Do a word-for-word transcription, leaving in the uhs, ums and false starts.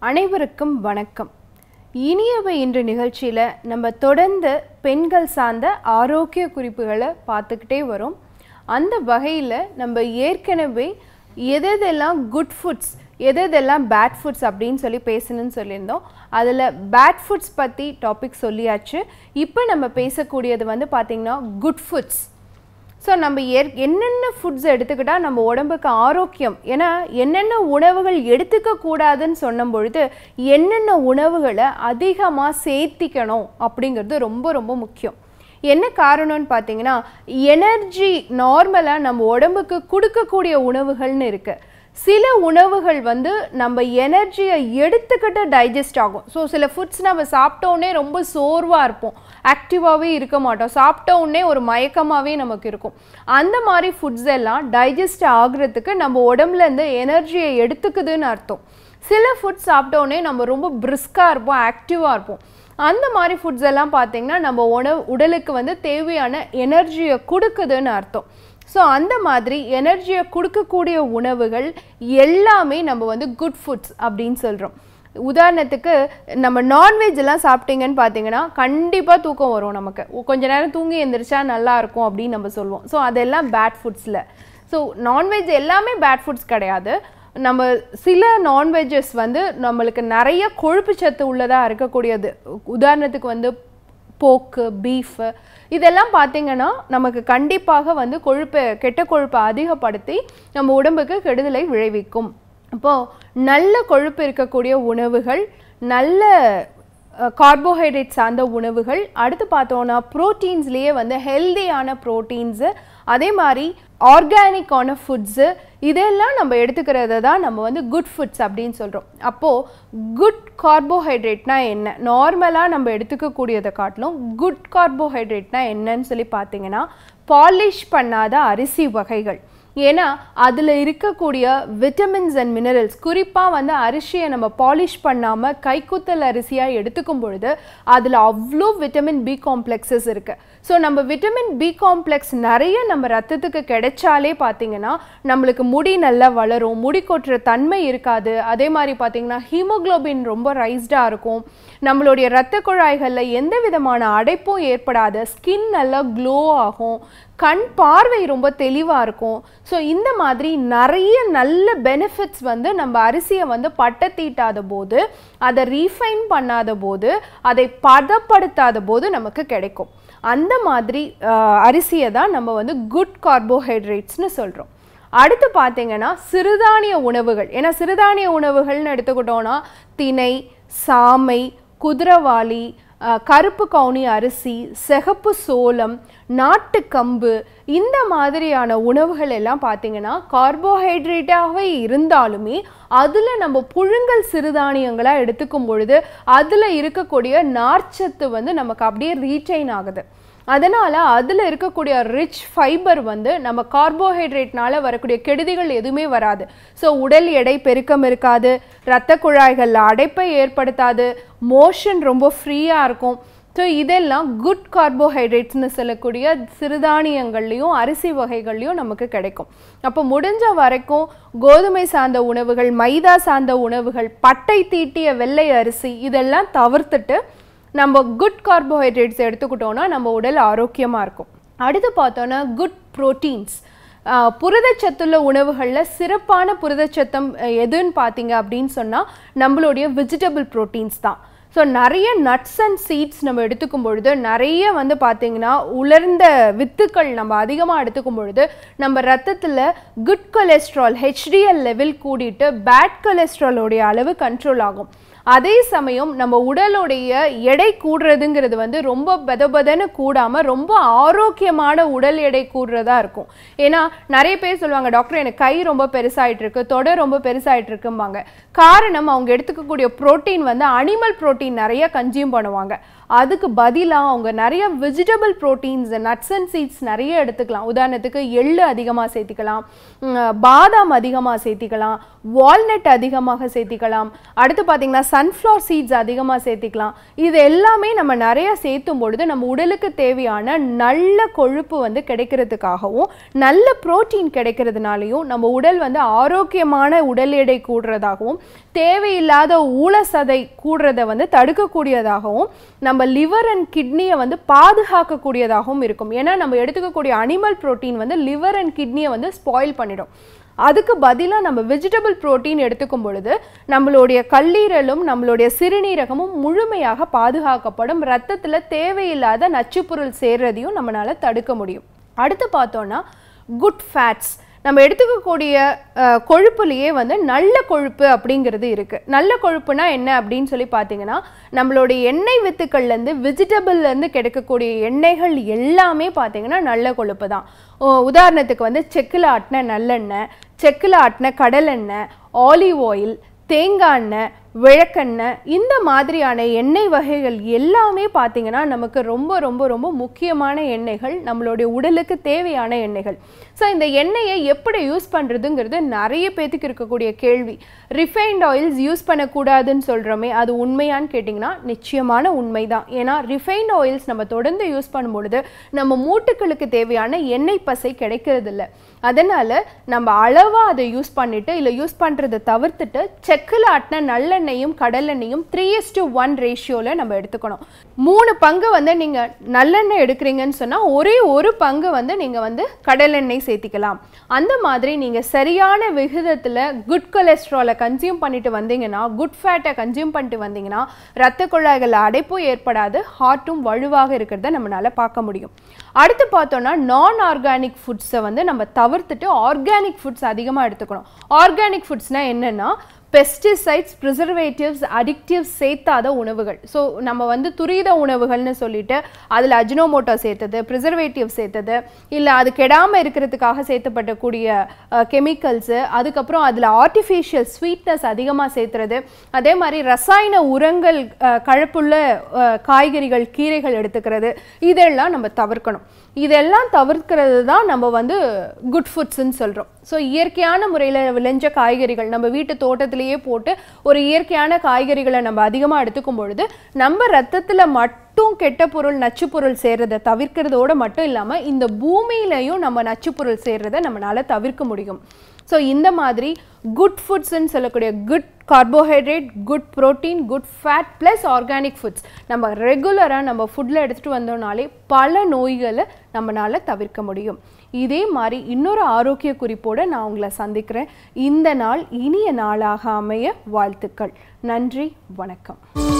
அனைவருக்கும் வணக்கம். இனியவை இன்று நிகழ்ச்சியில் நம்ம தொடர்ந்து பெண்கள் சார்ந்த ஆரோக்கிய குறிப்புகளை பார்த்துக்கிட்டே வரோம். அந்த வகையில் நம்ம ஏற்கனவே எதெல்லாம் குட் ஃபுட்ஸ் எதெல்லாம் பேட் ஃபுட்ஸ் அப்படின்னு சொல்லி பேசணும்னு சொல்லியிருந்தோம். அதில் பேட் ஃபுட்ஸ் பற்றி டாபிக் சொல்லியாச்சு. இப்போ நம்ம பேசக்கூடியது வந்து பார்த்திங்கன்னா குட் ஃபுட்ஸ். ஸோ நம்ம ஏற் என்னென்ன ஃபுட்ஸ் எடுத்துக்கிட்டால் நம்ம உடம்புக்கு ஆரோக்கியம், ஏன்னா என்னென்ன உணவுகள் எடுத்துக்கக்கூடாதுன்னு சொன்னும் பொழுது என்னென்ன உணவுகளை அதிகமாக சேர்த்திக்கணும் அப்படிங்கிறது ரொம்ப ரொம்ப முக்கியம். என்ன காரணம்னு பார்த்தீங்கன்னா, எனர்ஜி நார்மலாக நம்ம உடம்புக்கு கொடுக்கக்கூடிய உணவுகள்னு இருக்குது. சில உணவுகள் வந்து நம்ம எனர்ஜியை எடுத்துக்கிட்டு டைஜஸ்ட் ஆகும். ஸோ சில ஃபுட்ஸ் நம்ம சாப்பிட்டோன்னே ரொம்ப சோர்வாக இருப்போம், ஆக்டிவாகவே இருக்க மாட்டோம், சாப்பிட்டோன்னே ஒரு மயக்கமாகவே நமக்கு இருக்கும். அந்த மாதிரி ஃபுட்ஸ் எல்லாம் டைஜஸ்ட் ஆகுறதுக்கு நம்ம உடம்புலேருந்து எனர்ஜியை எடுத்துக்குதுன்னு அர்த்தம். சில ஃபுட்ஸ் சாப்பிட்டோன்னே நம்ம ரொம்ப பிரிஸ்காக இருப்போம், ஆக்டிவாக இருப்போம். அந்த மாதிரி ஃபுட்ஸ் எல்லாம் பார்த்திங்கன்னா நம்ம உணவு உடலுக்கு வந்து தேவையான எனர்ஜியை கொடுக்குதுன்னு அர்த்தம். ஸோ அந்த மாதிரி எனர்ஜியை கொடுக்கக்கூடிய உணவுகள் எல்லாமே நம்ம வந்து குட் ஃபுட்ஸ் அப்படின்னு சொல்கிறோம். உதாரணத்துக்கு நம்ம நான்வெஜ் எல்லாம் சாப்பிட்டீங்கன்னு பார்த்தீங்கன்னா கண்டிப்பாக தூக்கம் வரும், நமக்கு கொஞ்ச நேரம் தூங்கி எழுந்திரிச்சா நல்லாயிருக்கும் அப்படின்னு நம்ம சொல்லுவோம். ஸோ அதெல்லாம் பேட் ஃபுட்ஸில். ஸோ நான்வெஜ் எல்லாமே பேட் ஃபுட்ஸ் கிடையாது. நம்ம சில நான்வெஜ்ஜஸ் வந்து நம்மளுக்கு நிறைய கொழுப்பு சத்து உள்ளதாக இருக்கக்கூடியது. உதாரணத்துக்கு வந்து போக்கு, பீஃபு, இதெல்லாம் பார்த்திங்கன்னா நமக்கு கண்டிப்பாக வந்து கொழுப்பை கெட்ட கொழுப்பை அதிகப்படுத்தி நம்ம உடம்புக்கு கெடுதலை விளைவிக்கும். அப்போது நல்ல கொழுப்பு இருக்கக்கூடிய உணவுகள், நல்ல கார்போஹைட்ரேட் சார்ந்த உணவுகள், அடுத்து பார்த்தோன்னா ப்ரோட்டீன்ஸ்லேயே வந்து ஹெல்தியான ப்ரோட்டீன்ஸு, அதே மாதிரி ஆர்கானிக்கான ஃபுட்ஸு, இதெல்லாம் நம்ம எடுத்துக்கிறத தான் நம்ம வந்து குட் ஃபுட்ஸ் அப்படின்னு சொல்கிறோம். அப்போது குட் கார்போஹைட்ரேட்னா என்ன, நார்மலாக நம்ம எடுத்துக்கக்கூடியதை காட்டிலும் குட் கார்போஹைட்ரேட்னா என்னன்னு சொல்லி பார்த்தீங்கன்னா, பாலிஷ் பண்ணாத அரிசி வகைகள். ஏன்னா அதில் இருக்கக்கூடிய விட்டமின்ஸ் அண்ட் மினரல்ஸ், குறிப்பாக வந்து அரிசியை நம்ம பாலிஷ் பண்ணாமல் கைக்குத்தல் அரிசியாக எடுத்துக்கும் பொழுது அதில் அவ்வளோ விட்டமின் பி காம்ப்ளெக்ஸஸ் இருக்குது. ஸோ நம்ம விட்டமின் பி காம்ப்ளெக்ஸ் நிறைய நம்ம ரத்தத்துக்கு கிடைச்சாலே பார்த்திங்கன்னா நம்மளுக்கு முடி நல்லா வளரும், முடி கொட்டுற தன்மை இருக்காது. அதே மாதிரி பார்த்திங்கன்னா ஹீமோக்ளோபின் ரொம்ப ரைஸ்டாக இருக்கும், நம்மளுடைய இரத்த குழாய்களில் எந்த விதமான அடைப்பும் ஏற்படாது, ஸ்கின் நல்லா க்ளோ ஆகும், கண் பார்வை ரொம்ப தெளிவாக இருக்கும். ஸோ இந்த மாதிரி நிறைய நல்ல பெனிஃபிட்ஸ் வந்து நம்ம அரிசியை வந்து பட்டை தீட்டாத போது, அதை ரீஃபைன் பண்ணாத போது, அதை பதப்படுத்தாத போது நமக்கு கிடைக்கும். அந்த மாதிரி அரிசியை தான் நம்ம வந்து குட் கார்போஹைட்ரேட்ஸ்னு சொல்கிறோம். அடுத்து பார்த்திங்கன்னா சிறுதானிய உணவுகள். ஏன்னா சிறுதானிய உணவுகள்னு எடுத்துக்கிட்டோன்னா திணை, சாமை, குதிரவாளி, கருப்பு கவுனி அரிசி, சிகப்பு சோளம், நாட்டுக்கம்பு, இந்த மாதிரியான உணவுகள் எல்லாம் பார்த்திங்கன்னா கார்போஹைட்ரேட்டாகவே இருந்தாலுமே அதில் நம்ம புழுங்கல் சிறுதானியங்களாக எடுத்துக்கும் பொழுது அதில் இருக்கக்கூடிய நார்ச்சத்து வந்து நமக்கு அப்படியே ரீட்டைன் ஆகுது. அதனால் அதில் இருக்கக்கூடிய ரிச் ஃபைபர் வந்து நம்ம கார்போஹைட்ரேட்னால வரக்கூடிய கெடுதிகள் எதுவுமே வராது. ஸோ உடல் எடை பெருக்கம் இருக்காது, இரத்த குழாய்களில் அடைப்பை ஏற்படுத்தாது, மோஷன் ரொம்ப ஃப்ரீயாக இருக்கும். ஸோ இதெல்லாம் குட் கார்போஹைட்ரேட்ஸ்னு சொல்லக்கூடிய சிறுதானியங்கள்லேயும் அரிசி வகைகள்லையும் நமக்கு கிடைக்கும். அப்போ முடிஞ்ச வரைக்கும் கோதுமை சார்ந்த உணவுகள், மைதா சார்ந்த உணவுகள், பட்டை தீட்டிய வெள்ளை அரிசி, இதெல்லாம் தவிர்த்துட்டு நம்ம குட் கார்போஹைட்ரேட்ஸ் எடுத்துக்கிட்டோன்னா நம்ம உடல் ஆரோக்கியமாக இருக்கும். அடுத்து பார்த்தோன்னா குட் ப்ரோட்டீன்ஸ். புரதச்சத்துள்ள உணவுகளில் சிறப்பான புரதச்சத்தம் எதுன்னு பார்த்தீங்க அப்படின்னு சொன்னால் நம்மளுடைய வெஜிடபிள் ப்ரோட்டீன்ஸ் தான். ஸோ நிறைய நட்ஸ் அண்ட் சீட்ஸ் நம்ம எடுத்துக்கும் பொழுது, நிறைய வந்து பார்த்திங்கன்னா உலர்ந்த வித்துக்கள் நம்ம அதிகமாக எடுத்துக்கும் பொழுது நம்ம ரத்தத்தில் குட் கொலஸ்ட்ரால் ஹெச்டிஎல் லெவல் கூடிட்டு பேட் கொலஸ்ட்ராலோடைய அளவு கண்ட்ரோல் ஆகும். அதே சமயம் நம்ம உடலுடைய எடை கூடுறதுங்கிறது வந்து ரொம்ப பதபதன்னு கூடாமல் ரொம்ப ஆரோக்கியமான உடல் எடை கூடுறதா இருக்கும். ஏன்னா நிறைய பேர் சொல்லுவாங்க, டாக்டர் எனக்கு கை ரொம்ப பெருசாகிட்டு இருக்கு, தொடை ரொம்ப பெருசாகிட்டு இருக்கும்பாங்க. காரணம் அவங்க எடுத்துக்கக்கூடிய ப்ரோட்டீன் வந்து அனிமல் ப்ரோட்டீன் நிறைய கன்சியூம் பண்ணுவாங்க. அதுக்கு பதிலாக அவங்க நிறைய vegetable proteins nuts and seeds நிறைய எடுத்துக்கலாம். உதாரணத்துக்கு எள்ளு அதிகமாக சேர்த்திக்கலாம், பாதாம் அதிகமாக சேர்த்திக்கலாம், வால்நட் அதிகமாக சேர்த்திக்கலாம், அடுத்து பார்த்தீங்கன்னா சன்ஃப்ளவர் சீட்ஸ் அதிகமாக சேர்த்திக்கலாம். இது எல்லாமே நம்ம நிறைய சேர்த்தும் பொழுது நம்ம உடலுக்கு தேவையான நல்ல கொழுப்பு வந்து கிடைக்கிறதுக்காகவும் நல்ல புரோட்டீன் கிடைக்கிறதுனாலையும் நம்ம உடல் வந்து ஆரோக்கியமான உடல் எடை கூடுறதாகவும் தேவையில்லாத ஊழசதை கூடுறதை வந்து தடுக்கக்கூடியதாகவும் நம்ம லிவர் அண்ட் கிட்னியை வந்து பாதுகாக்கக்கூடியதாகவும் இருக்கும். ஏன்னா நம்ம எடுத்துக்கக்கூடிய அனிமல் புரோட்டீன் வந்து லிவர் அண்ட் கிட்னியை வந்து ஸ்பாயில் பண்ணிடும். அதுக்கு பதிலாக நம்ம வெஜிடபிள் புரோட்டீன் எடுத்துக்கும் பொழுது நம்மளுடைய கல்லீரலும் நம்மளுடைய சிறுநீரகமும் முழுமையாக பாதுகாக்கப்படும். ரத்தத்தில் தேவையில்லாத நச்சுப்பொருள் சேர்றதையும் நம்மளால் தடுக்க முடியும். அடுத்து பார்த்தோன்னா குட் ஃபேட்ஸ், நம்ம எடுத்துக்கக்கூடிய கொழுப்புலேயே வந்து நல்ல கொழுப்பு அப்படிங்கிறது இருக்குது. நல்ல கொழுப்புனா என்ன அப்படின்னு சொல்லி பார்த்தீங்கன்னா நம்மளுடைய எண்ணெய் வித்துக்கள்லேருந்து வெஜிடபிள்லேருந்து கிடைக்கக்கூடிய எண்ணெய்கள் எல்லாமே பார்த்தீங்கன்னா நல்ல கொழுப்பு தான். உதாரணத்துக்கு வந்து செக்கில் ஆட்டின நல்லெண்ணெய், செக்கில் ஆட்டின கடலெண்ணெய், ஆலிவ் ஆயில், தேங்காய் எண்ணெய், விளக்கெண்ணெய், இந்த மாதிரியான எண்ணெய் வகைகள் எல்லாமே பார்த்தீங்கன்னா நமக்கு ரொம்ப ரொம்ப ரொம்ப முக்கியமான எண்ணெய்கள், நம்மளுடைய உடலுக்கு தேவையான எண்ணெய்கள். ஸோ இந்த எண்ணெயை எப்படி யூஸ் பண்ணுறதுங்கிறது நிறைய பேத்துக்கு இருக்கக்கூடிய கேள்வி. ரிஃபைன்ட் ஆயில்ஸ் யூஸ் பண்ணக்கூடாதுன்னு சொல்கிறோமே, அது உண்மையான்னு கேட்டிங்கன்னா நிச்சயமான உண்மை தான். ஏன்னா ரிஃபைன்ட் ஆயில்ஸ் நம்ம தொடர்ந்து யூஸ் பண்ணும்பொழுது நம்ம மூட்டுக்களுக்கு தேவையான எண்ணெய் பசை கிடைக்கிறது இல்லை. அதனால் நம்ம அளவாக அதை யூஸ் பண்ணிவிட்டு இல்லை யூஸ் பண்ணுறதை தவிர்த்துட்டு செக்கில் ஆட்டின நல்லெண்ணெயும் கடலெண்ணெயும் த்ரீ இஸ் டு ஒன் ரேஷியோவில் நம்ம எடுத்துக்கணும். மூணு பங்கு வந்து நீங்கள் நல்லெண்ணெய் எடுக்கிறீங்கன்னு சொன்னால் ஒரே ஒரு பங்கு வந்து நீங்கள் வந்து கடலெண்ணெய் சேர்த்திக்கலாம். அந்த மாதிரி நீங்கள் சரியான விகிதத்தில் குட் கொலஸ்ட்ராலை கன்சியூம் பண்ணிட்டு வந்தீங்கன்னா, குட் ஃபேட்டை கன்சியூம் பண்ணிட்டு வந்தீங்கன்னா ரத்த குழாய்கள் அடைப்பும் ஏற்படாது, ஹார்ட்டும் வலுவாக இருக்கிறத நம்மளால் பார்க்க முடியும். அடுத்து பார்த்தோன்னா நான் ஆர்கானிக் ஃபுட்ஸை வந்து நம்ம தவிர்த்துட்டு ஆர்கானிக் ஃபுட்ஸ் அதிகமாக எடுத்துக்கணும். ஆர்கானிக் ஃபுட்ஸ்னால் என்னென்னா பெஸ்டிசைட்ஸ், ப்ரிசர்வேட்டிவ்ஸ், அடிக்டிவ்ஸ் சேர்த்தாத உணவுகள். ஸோ நம்ம வந்து துரித உணவுகள்னு சொல்லிட்டு அதில் அஜினோமோட்டோ சேர்த்தது, ப்ரிசர்வேட்டிவ் சேர்த்தது, இல்லை அது கெடாமல் இருக்கிறதுக்காக சேர்த்தப்படக்கூடிய கெமிக்கல்ஸு, அதுக்கப்புறம் அதில் ஆர்டிஃபிஷியல் ஸ்வீட்னஸ் அதிகமாக சேர்த்துறது, அதே மாதிரி ரசாயன உரங்கள் கலப்புள்ள காய்கறிகள், கீரைகள் எடுத்துக்கிறது, இதெல்லாம் நம்ம தவிர்க்கணும். இதெல்லாம் தவிர்க்கிறது தான் நம்ம வந்து குட் ஃபுட்ஸ்ன்னு சொல்கிறோம். ஸோ இயற்கையான முறையில் விளைஞ்ச காய்கறிகள் நம்ம வீட்டு தோட்டத்திலேயே போட்டு ஒரு இயற்கையான காய்கறிகளை நம்ம அதிகமாக எடுத்துக்கும் பொழுது நம்ம ரத்தத்தில் மட்டும் கெட்ட பொருள் நச்சு பொருள் சேர்றதை தவிர்க்கிறதோடு மட்டும் இல்லாமல் இந்த பூமியிலையும் நம்ம நச்சு பொருள் சேர்றதை நம்மளால் தவிர்க்க முடியும். ஸோ இந்த மாதிரி குட் ஃபுட்ஸ்ன்னு சொல்லக்கூடிய good carbohydrate, good protein, good fat plus organic foods நம்ம ரெகுலராக நம்ம ஃபுட்டில் எடுத்துகிட்டு வந்தோம்னாலே பல நோய்களை நம்மளால் தவிர்க்க முடியும். இதே மாதிரி இன்னொரு ஆரோக்கிய குறிப்போடு நான் உங்களை சந்திக்கிறேன். இந்த நாள் இனிய நாளாக அமைய வாழ்த்துக்கள். நன்றி, வணக்கம்.